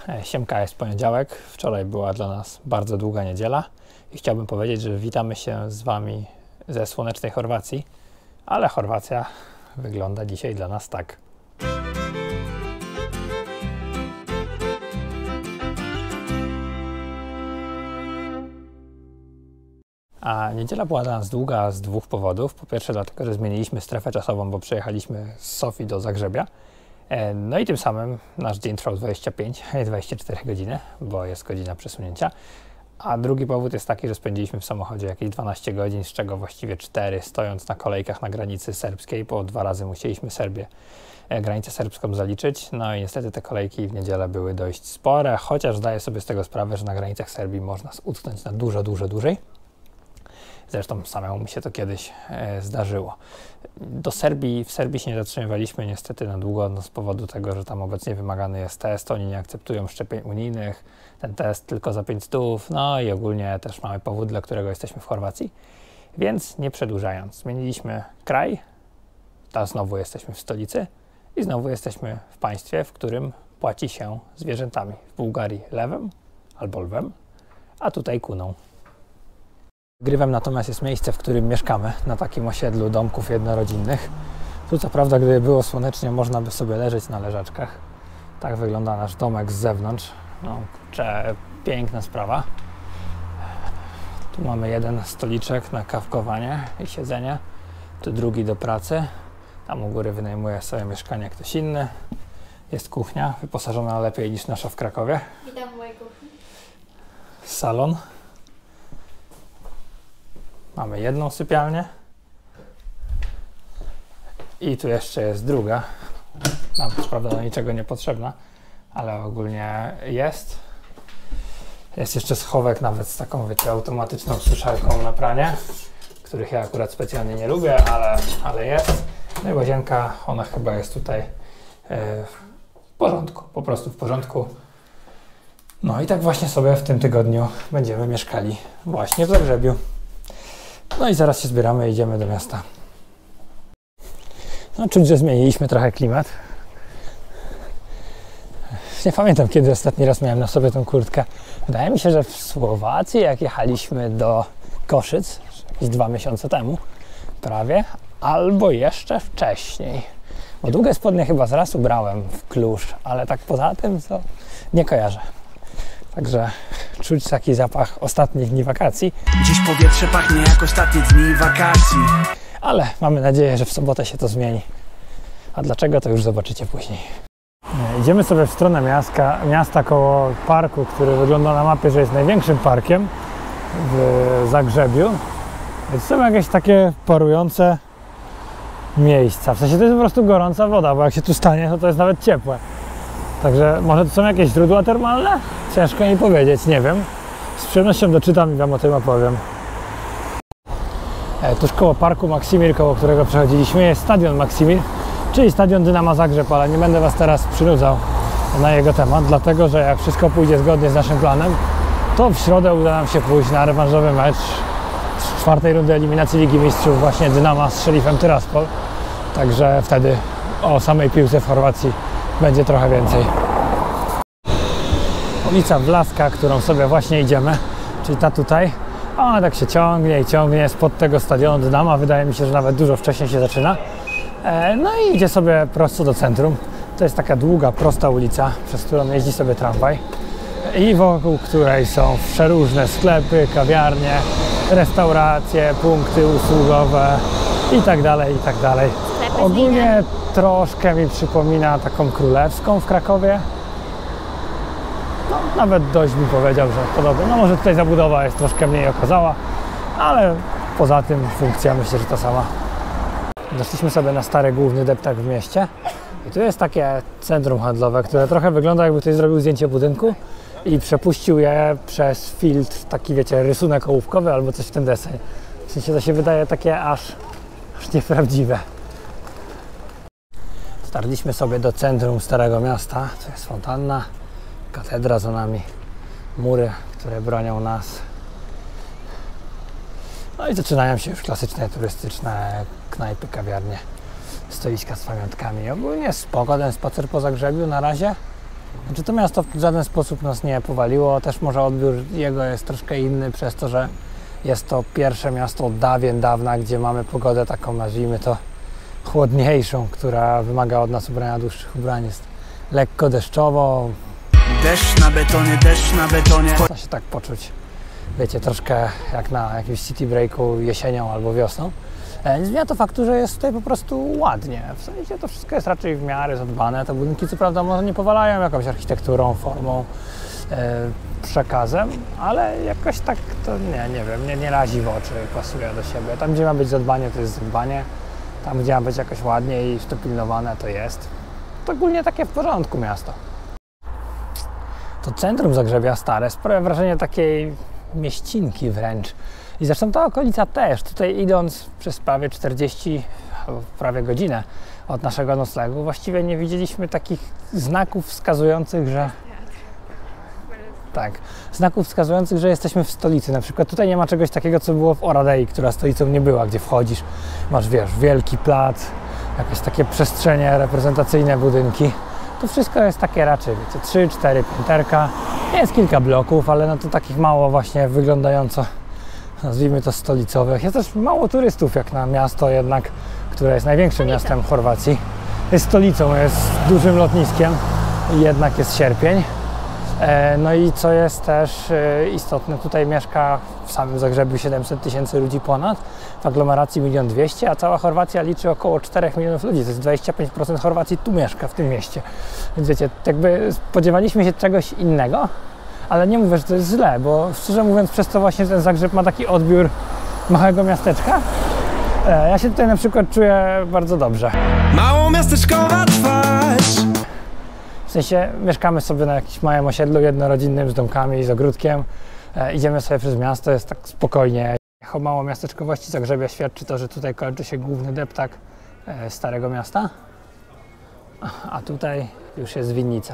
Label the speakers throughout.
Speaker 1: Siemka, jest poniedziałek. Wczoraj była dla nas bardzo długa niedziela i chciałbym powiedzieć, że witamy się z Wami ze słonecznej Chorwacji, ale Chorwacja wygląda dzisiaj dla nas tak. A niedziela była dla nas długa z dwóch powodów. Po pierwsze dlatego, że zmieniliśmy strefę czasową, bo przejechaliśmy z Sofii do Zagrzebia. No i tym samym nasz dzień trwał 24 godziny, bo jest godzina przesunięcia. A drugi powód jest taki, że spędziliśmy w samochodzie jakieś 12 godzin, z czego właściwie 4 stojąc na kolejkach na granicy serbskiej, bo 2 razy musieliśmy granicę serbską zaliczyć. No i niestety te kolejki w niedzielę były dość spore, chociaż zdaję sobie z tego sprawę, że na granicach Serbii można utknąć na dużo dłużej. Zresztą samemu mi się to kiedyś zdarzyło. W Serbii się nie zatrzymywaliśmy niestety na długo, no z powodu tego, że tam obecnie wymagany jest test, oni nie akceptują szczepień unijnych, ten test tylko za 500, no i ogólnie też mamy powód, dla którego jesteśmy w Chorwacji. Więc nie przedłużając, zmieniliśmy kraj, teraz znowu jesteśmy w stolicy i znowu jesteśmy w państwie, w którym płaci się zwierzętami. W Bułgarii lewem albo lwem, a tutaj kuną. Grywem natomiast jest miejsce, w którym mieszkamy, na takim osiedlu domków jednorodzinnych. Tu co prawda, gdyby było słonecznie, można by sobie leżeć na leżaczkach. Tak wygląda nasz domek z zewnątrz. No, piękna sprawa. Tu mamy jeden stoliczek na kawkowanie i siedzenie. Tu drugi do pracy. Tam u góry wynajmuje sobie mieszkanie ktoś inny. Jest kuchnia, wyposażona lepiej niż nasza w Krakowie.
Speaker 2: Witam w mojej kuchni.
Speaker 1: Salon. Mamy jedną sypialnię i tu jeszcze jest druga. Nam co prawda do niczego niepotrzebna, ale ogólnie jest. Jest jeszcze schowek nawet z taką, wiecie, automatyczną suszarką na pranie, których ja akurat specjalnie nie lubię, ale jest. No i łazienka, ona chyba jest tutaj w porządku, po prostu w porządku. No i tak właśnie sobie w tym tygodniu będziemy mieszkali właśnie w Zagrzebiu. No i zaraz się zbieramy i idziemy do miasta. No czuć, że zmieniliśmy trochę klimat. Nie pamiętam, kiedy ostatni raz miałem na sobie tą kurtkę. Wydaje mi się, że w Słowacji, jak jechaliśmy do Koszyc, jakieś 2 miesiące temu, prawie, albo jeszcze wcześniej. Bo długie spodnie chyba raz ubrałem w Kluż, ale tak poza tym to nie kojarzę. Także czuć taki zapach ostatnich dni wakacji.
Speaker 3: Dziś powietrze pachnie jak ostatnie dni wakacji.
Speaker 1: Ale mamy nadzieję, że w sobotę się to zmieni. A dlaczego, to już zobaczycie później. Idziemy sobie w stronę miasta koło parku, który wygląda na mapie, że jest największym parkiem w Zagrzebiu. Więc są jakieś takie parujące miejsca. W sensie to jest po prostu gorąca woda, bo jak się tu stanie, to jest nawet ciepłe. Także może to są jakieś źródła termalne? Ciężko mi powiedzieć, nie wiem. Z przyjemnością doczytam i Wam o tym opowiem. Tuż koło parku Maksimir, koło którego przechodziliśmy, jest stadion Maksimir, czyli stadion Dynama Zagrzeb, ale nie będę Was teraz przynudzał na jego temat, dlatego że jak wszystko pójdzie zgodnie z naszym planem, to w środę uda nam się pójść na rewanżowy mecz z 4. rundy eliminacji Ligi Mistrzów właśnie Dynama z Šerifem Tiraspol. Także wtedy o samej piłce w Chorwacji będzie trochę więcej. Ulica Wlaska, którą sobie właśnie idziemy, czyli ta tutaj, ona tak się ciągnie i ciągnie spod tego stadionu Dynama. Wydaje mi się, że nawet dużo wcześniej się zaczyna. No i idzie sobie prosto do centrum. To jest taka długa, prosta ulica, przez którą jeździ sobie tramwaj i wokół której są przeróżne sklepy, kawiarnie, restauracje, punkty usługowe i tak dalej, i tak dalej. Ogólnie troszkę mi przypomina taką Królewską w Krakowie. No, nawet dość mi powiedział, że podobnie. No może tutaj zabudowa jest troszkę mniej okazała, ale poza tym funkcja myślę, że ta sama. Doszliśmy sobie na stary główny deptak w mieście i tu jest takie centrum handlowe, które trochę wygląda, jakby ktoś zrobił zdjęcie budynku i przepuścił je przez filtr, taki wiecie, rysunek ołówkowy albo coś w ten deseń. W sensie to się wydaje takie aż nieprawdziwe. Dotarliśmy sobie do centrum Starego Miasta, to jest fontanna, katedra za nami, mury, które bronią nas. No i zaczynają się już klasyczne turystyczne knajpy, kawiarnie, stoiska z pamiątkami. Ogólnie spoko ten spacer po Zagrzebiu na razie. Znaczy to miasto w żaden sposób nas nie powaliło, też może odbiór jego jest troszkę inny przez to, że jest to pierwsze miasto od dawien dawna, gdzie mamy pogodę taką, nazwijmy to, chłodniejszą, która wymaga od nas ubrania dłuższych ubrań. Jest lekko deszczowo.
Speaker 3: Deszcz na betonie, deszcz na betonie.
Speaker 1: Można się tak poczuć, wiecie, troszkę jak na jakimś city breaku jesienią albo wiosną. Nie zmienia to faktu, że jest tutaj po prostu ładnie. W sensie to wszystko jest raczej w miarę zadbane. Te budynki co prawda może nie powalają jakąś architekturą, formą, przekazem, ale jakoś tak to nie wiem, nie razi w oczy, pasuje do siebie. Tam gdzie ma być zadbanie, to jest zadbanie. Tam gdzie ma być jakoś ładnie i to pilnowane, to jest. To ogólnie takie w porządku miasto. To centrum Zagrzebia stare sprawia wrażenie takiej mieścinki wręcz. I zresztą ta okolica też. Tutaj idąc przez prawie 40 albo prawie godzinę od naszego noclegu właściwie nie widzieliśmy takich znaków wskazujących, że tak, znaków wskazujących, że jesteśmy w stolicy. Na przykład tutaj nie ma czegoś takiego, co było w Oradei, która stolicą nie była, gdzie wchodzisz, masz, wiesz, wielki plac, jakieś takie przestrzenie reprezentacyjne, budynki. To wszystko jest takie raczej, wiecie, 3-4 pięterka. Jest kilka bloków, ale no to takich mało właśnie wyglądająco, nazwijmy to, stolicowych. Jest też mało turystów jak na miasto jednak, które jest największym miastem Chorwacji. Jest stolicą, jest dużym lotniskiem i jednak jest sierpień. No i co jest też istotne, tutaj mieszka w samym Zagrzebiu 700 000 ludzi ponad, w aglomeracji 1 200 000, a cała Chorwacja liczy około 4 milionów ludzi, to jest 25% Chorwacji tu mieszka, w tym mieście. Więc wiecie, jakby spodziewaliśmy się czegoś innego, ale nie mówię, że to jest źle, bo szczerze mówiąc przez to właśnie ten Zagrzeb ma taki odbiór małego miasteczka. Ja się tutaj na przykład czuję bardzo dobrze.
Speaker 3: Mało miasteczkowa twarz.
Speaker 1: W sensie mieszkamy sobie na jakimś małym osiedlu jednorodzinnym z domkami, z ogródkiem. Idziemy sobie przez miasto, jest tak spokojnie. O mało miasteczkowości Zagrzebia świadczy to, że tutaj kończy się główny deptak Starego Miasta, a tutaj już jest winnica.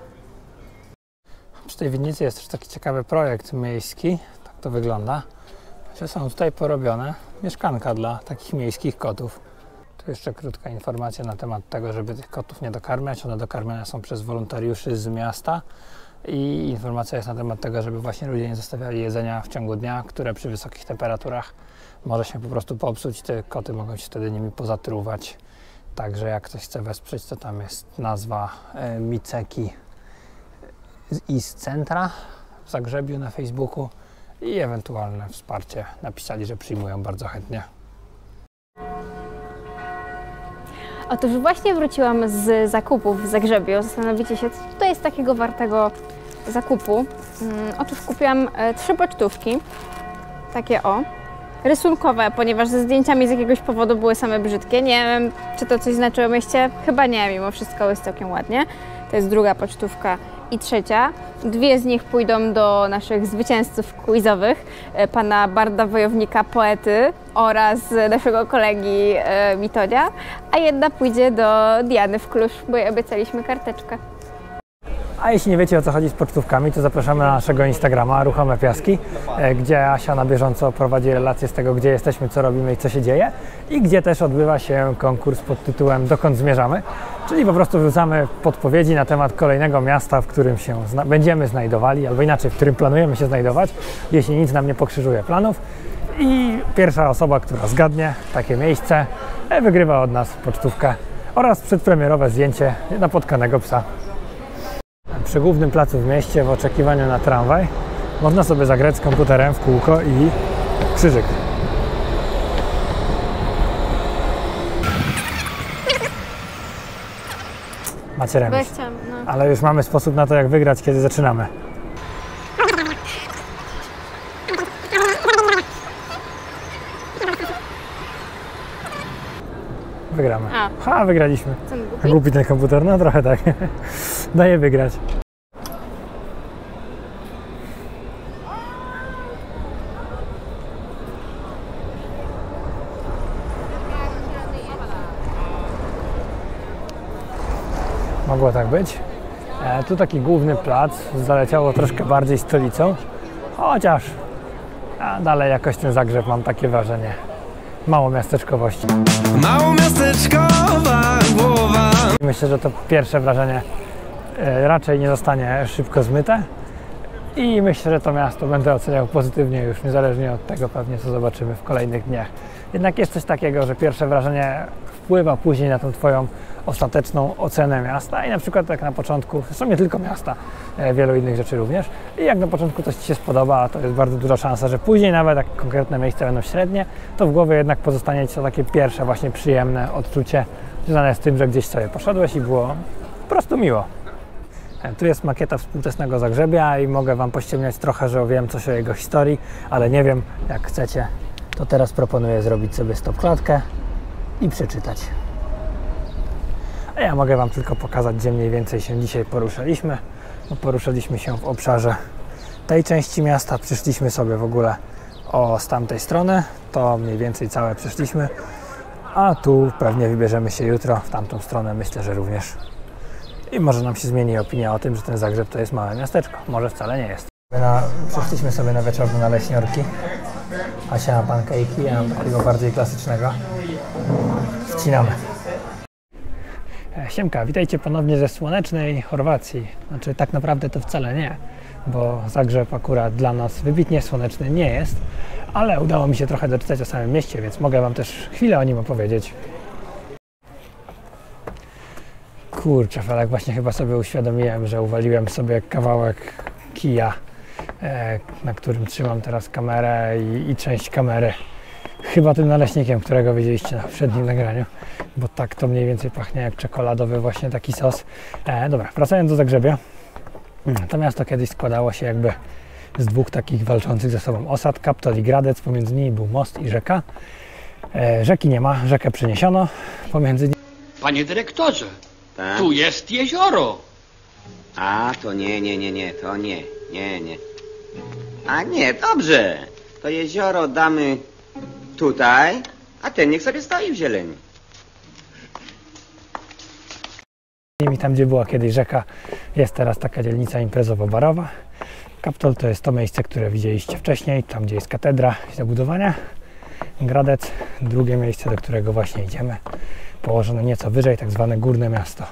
Speaker 1: Przy tej winnicy jest też taki ciekawy projekt miejski, tak to wygląda, że są tutaj porobione mieszkanka dla takich miejskich kotów. Tu jeszcze krótka informacja na temat tego, żeby tych kotów nie dokarmiać. One dokarmiane są przez wolontariuszy z miasta i informacja jest na temat tego, żeby właśnie ludzie nie zostawiali jedzenia w ciągu dnia, które przy wysokich temperaturach może się po prostu popsuć. Te koty mogą się wtedy nimi pozatruwać. Także jak ktoś chce wesprzeć, to tam jest nazwa Miceki z Centra w Zagrzebiu na Facebooku i ewentualne wsparcie. Napisali, że przyjmują bardzo chętnie.
Speaker 2: Otóż właśnie wróciłam z zakupów w Zagrzebiu. Zastanowicie się, co tutaj jest takiego wartego zakupu. Otóż kupiłam 3 pocztówki, takie rysunkowe, ponieważ ze zdjęciami z jakiegoś powodu były same brzydkie. Nie wiem, czy to coś znaczy o mieście? Chyba nie, mimo wszystko jest całkiem ładnie. To jest druga pocztówka i trzecia. 2 z nich pójdą do naszych zwycięzców quizowych, pana Barda Wojownika, poety oraz naszego kolegi Mitodzia, a jedna pójdzie do Diany w Klusz, bo jej obiecaliśmy karteczkę.
Speaker 1: A jeśli nie wiecie, o co chodzi z pocztówkami, to zapraszamy na naszego Instagrama Ruchome Piaski, gdzie Asia na bieżąco prowadzi relacje z tego, gdzie jesteśmy, co robimy i co się dzieje, i gdzie też odbywa się konkurs pod tytułem Dokąd zmierzamy, czyli po prostu wrzucamy podpowiedzi na temat kolejnego miasta, w którym się będziemy znajdowali, albo inaczej, w którym planujemy się znajdować, jeśli nic nam nie pokrzyżuje planów. I pierwsza osoba, która zgadnie takie miejsce, wygrywa od nas pocztówkę oraz przedpremierowe zdjęcie napotkanego psa. Przy głównym placu w mieście, w oczekiwaniu na tramwaj, można sobie zagrać z komputerem w kółko i krzyżyk. Macie remis. Ale już mamy sposób na to, jak wygrać, kiedy zaczynamy. Wygramy. Ha, wygraliśmy. Głupi ten komputer, no trochę tak. Daje wygrać. Mogło tak być. Tu taki główny plac, zaleciało troszkę bardziej stolicą, chociaż dalej jakoś ten Zagrzeb, mam takie wrażenie, mało miasteczkowości.
Speaker 3: Mało miasteczkowa głowa.
Speaker 1: Myślę, że to pierwsze wrażenie raczej nie zostanie szybko zmyte i myślę, że to miasto będę oceniał pozytywnie już niezależnie od tego pewnie, co zobaczymy w kolejnych dniach. Jednak jest coś takiego, że pierwsze wrażenie wpływa później na tą Twoją ostateczną ocenę miasta i na przykład jak na początku, zresztą nie tylko miasta, wielu innych rzeczy również, i jak na początku coś Ci się spodoba, to jest bardzo duża szansa, że później nawet jak konkretne miejsca będą średnie, to w głowie jednak pozostanie Ci to takie pierwsze właśnie przyjemne odczucie związane z tym, że gdzieś sobie poszedłeś i było po prostu miło. Tu jest makieta współczesnego Zagrzebia i mogę Wam pościemniać trochę, że wiem coś o jego historii, ale nie wiem, jak chcecie, to teraz proponuję zrobić sobie stopklatkę i przeczytać. A ja mogę Wam tylko pokazać, gdzie mniej więcej się dzisiaj poruszaliśmy. Poruszaliśmy się w obszarze tej części miasta, przyszliśmy sobie w ogóle z tamtej strony, to mniej więcej całe przeszliśmy, a tu pewnie wybierzemy się jutro w tamtą stronę, myślę, że również. I może nam się zmieni opinia o tym, że ten Zagrzeb to jest małe miasteczko. Może wcale nie jest. Przeszliśmy sobie na wieczorne naleśniorki. Asia ma pancake'i, ja mam takiego bardziej klasycznego. Wcinamy. Siemka, witajcie ponownie ze słonecznej Chorwacji. Znaczy tak naprawdę to wcale nie, bo Zagrzeb akurat dla nas wybitnie słoneczny nie jest, ale udało mi się trochę doczytać o samym mieście, więc mogę Wam też chwilę o nim opowiedzieć. Kurczę, Felek, właśnie chyba sobie uświadomiłem, że uwaliłem sobie kawałek kija, na którym trzymam teraz kamerę i część kamery. Chyba tym naleśnikiem, którego widzieliście na poprzednim nagraniu, bo tak to mniej więcej pachnie jak czekoladowy właśnie taki sos. Dobra, wracając do Zagrzebia. To miasto kiedyś składało się jakby z dwóch takich walczących ze sobą osad, Kaptol i Gradec, pomiędzy nimi był most i rzeka. Rzeki nie ma, rzekę przeniesiono pomiędzy nimi.
Speaker 4: Panie dyrektorze,
Speaker 5: Tak?
Speaker 4: tu jest jezioro.
Speaker 5: A, to nie, to nie. A nie, dobrze. To jezioro damy tutaj, a ten niech sobie stoi w zieleni.
Speaker 1: Tam, gdzie była kiedyś rzeka, jest teraz taka dzielnica imprezowo-barowa. Kaptol to jest to miejsce, które widzieliście wcześniej, tam gdzie jest katedra i zabudowania. Gradec, drugie miejsce, do którego właśnie idziemy, położone nieco wyżej, tak zwane górne miasto.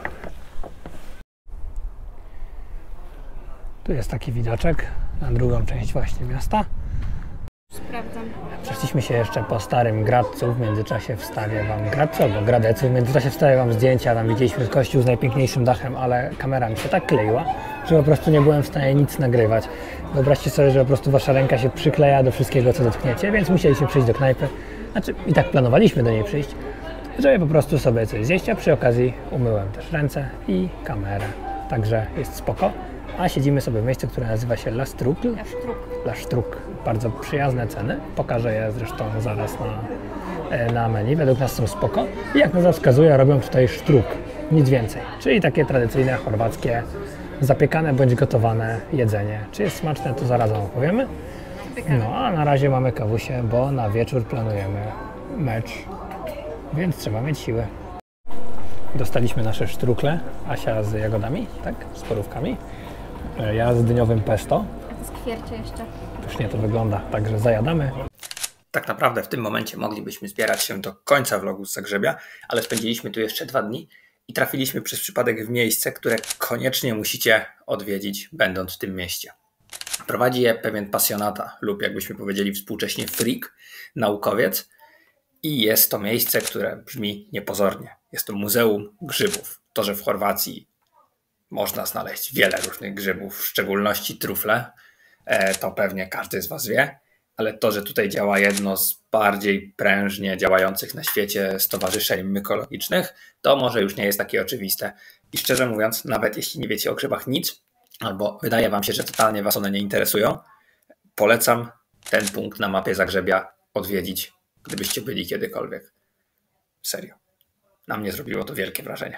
Speaker 1: Tu jest taki widoczek na drugą część właśnie miasta.
Speaker 2: Sprawdzam.
Speaker 1: Przeszliśmy się jeszcze po starym Gradcu, w międzyczasie wstawię Wam Gradcu albo Gradecu, w międzyczasie wstawię Wam zdjęcia, tam widzieliśmy kościół z najpiękniejszym dachem, ale kamera mi się tak kleiła, że po prostu nie byłem w stanie nic nagrywać. Wyobraźcie sobie, że po prostu Wasza ręka się przykleja do wszystkiego, co dotkniecie, więc musieliśmy przyjść do knajpy, znaczy i tak planowaliśmy do niej przyjść, żeby po prostu sobie coś zjeść, a przy okazji umyłem też ręce i kamerę, także jest spoko. A siedzimy sobie w miejscu, które nazywa się La Struc. La Struc. Bardzo przyjazne ceny. Pokażę je zresztą zaraz na menu. Według nas są spoko. I jak nazwa wskazuje, robią tutaj sztruk. Nic więcej. Czyli takie tradycyjne chorwackie, zapiekane bądź gotowane jedzenie. Czy jest smaczne, to zaraz Wam opowiemy. No a na razie mamy kawusie, bo na wieczór planujemy mecz. Więc trzeba mieć siłę. Dostaliśmy nasze sztrukle. Asia z jagodami, tak? Z porówkami. Ja z dyniowym pesto.
Speaker 2: Skwiercie jeszcze.
Speaker 1: Pysznie to wygląda, także zajadamy. Tak naprawdę w tym momencie moglibyśmy zbierać się do końca vlogu z Zagrzebia, ale spędziliśmy tu jeszcze 2 dni i trafiliśmy przez przypadek w miejsce, które koniecznie musicie odwiedzić, będąc w tym mieście. Prowadzi je pewien pasjonata lub jakbyśmy powiedzieli współcześnie freak, naukowiec i jest to miejsce, które brzmi niepozornie. Jest to Muzeum Grzybów. To, że w Chorwacji można znaleźć wiele różnych grzybów, w szczególności trufle, to pewnie każdy z Was wie, ale to, że tutaj działa jedno z bardziej prężnie działających na świecie stowarzyszeń mykologicznych, to może już nie jest takie oczywiste. I szczerze mówiąc, nawet jeśli nie wiecie o grzybach nic, albo wydaje Wam się, że totalnie Was one nie interesują, polecam ten punkt na mapie Zagrzebia odwiedzić, gdybyście byli kiedykolwiek. Serio. Na mnie zrobiło to wielkie wrażenie.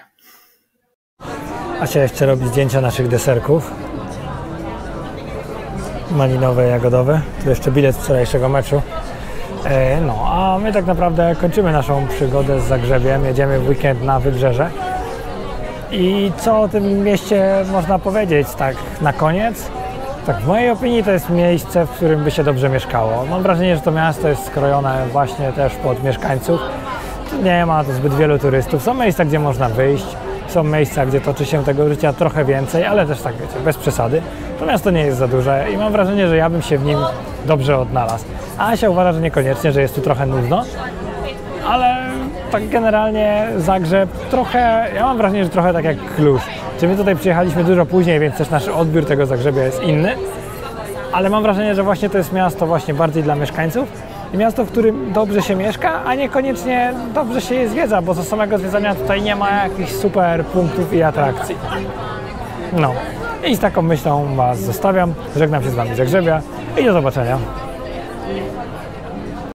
Speaker 1: Asia jeszcze robi zdjęcia naszych deserków. Malinowe, jagodowe. Tu jeszcze bilet z wczorajszego meczu. No, a my tak naprawdę kończymy naszą przygodę z Zagrzebiem. Jedziemy w weekend na Wybrzeże. I co o tym mieście można powiedzieć tak na koniec? Tak, w mojej opinii to jest miejsce, w którym by się dobrze mieszkało. Mam wrażenie, że to miasto jest skrojone właśnie też pod mieszkańców. Nie ma tu zbyt wielu turystów. Są miejsca, gdzie można wyjść. są miejsca, gdzie toczy się tego życia trochę więcej, ale też tak wiecie, bez przesady. To miasto nie jest za duże i mam wrażenie, że ja bym się w nim dobrze odnalazł. A Asia uważa, że niekoniecznie, że jest tu trochę nudno, ale tak generalnie Zagrzeb trochę, ja mam wrażenie, że trochę tak jak Cluj. Czy my tutaj przyjechaliśmy dużo później, więc też nasz odbiór tego Zagrzebia jest inny, ale mam wrażenie, że właśnie to jest miasto właśnie bardziej dla mieszkańców i miasto, w którym dobrze się mieszka, a niekoniecznie dobrze się je zwiedza, bo za samego zwiedzania tutaj nie ma jakichś super punktów i atrakcji. No i z taką myślą Was zostawiam, żegnam się z Wami z Zagrzebia i do zobaczenia.